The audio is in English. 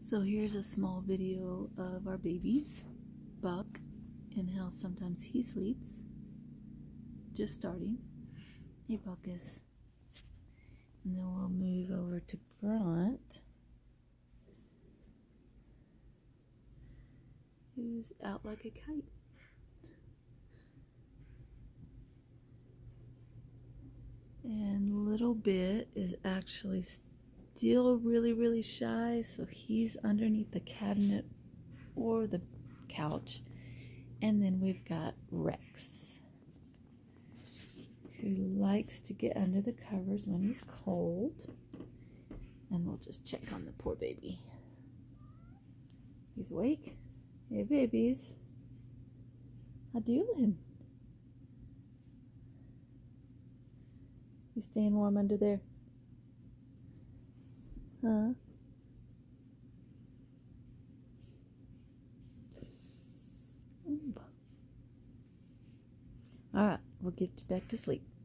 So here's a small video of our babies, Buck, and how sometimes he sleeps. Just starting. Hey Buckus. And then we'll move over to Grunt, who's out like a kite. And Little Bit is actually still really shy, so he's underneath the cabinet or the couch. And then we've got Rex, who likes to get under the covers when he's cold. And we'll just check on the poor baby. He's awake. Hey babies, how doing? You staying warm under there? Huh? Alright, we'll get you back to sleep.